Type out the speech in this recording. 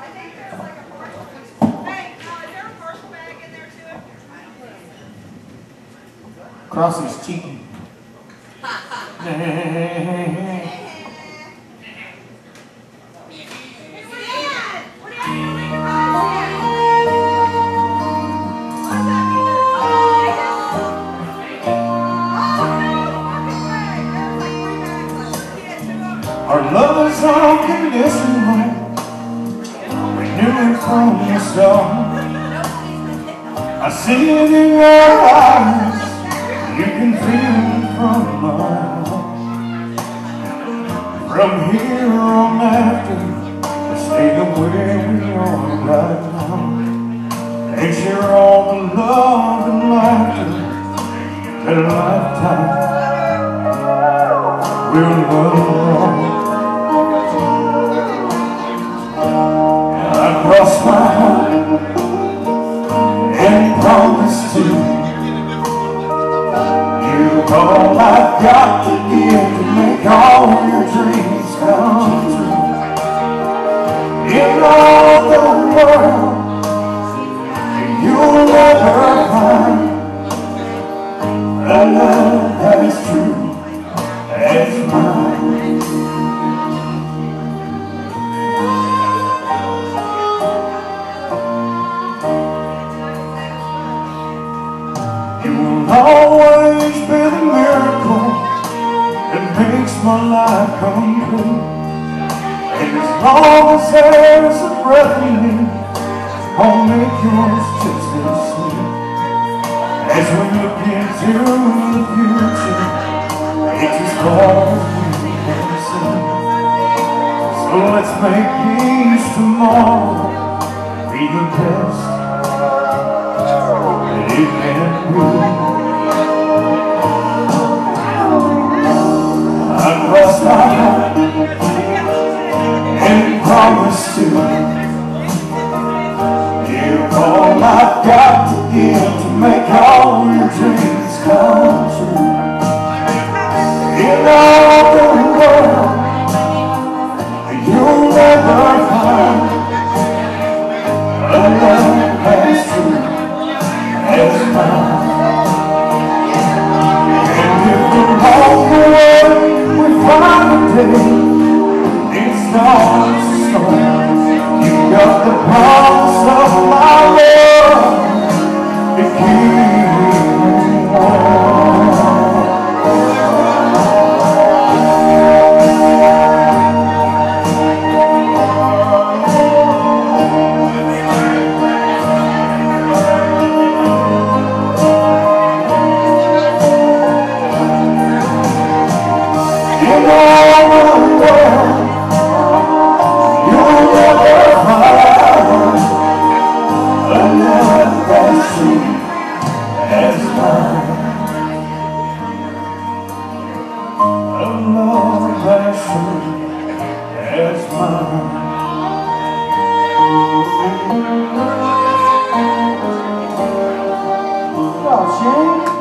Crossy's cheating. Our love is unconditional. We knew it from the start. I see it in your eyes. You can feel it from my heart. From here on after, we stay the way we are right now, and share all the love and laughter that a lifetime will love. I crossed my heart and promised to. All I've got to give to make all your dreams come true. In all the world, you'll never find a love that is true as mine. You will always be the miracle that makes my life come true. And as long as there's a breath in me, I'll make yours just as sweet. As we look into the future, it's as far as we can see. So let's make each tomorrow be the best that it can be. I crossed my heart and promised to give all I've got to give to make all your dreams come true. In all the world, you'll never find a love as true as mine. And if along the way it starts to snow, you got the promise of my love to keep me warm. In all the world, you'll never find a love as true as mine. A love as true as mine. Oh, Shane.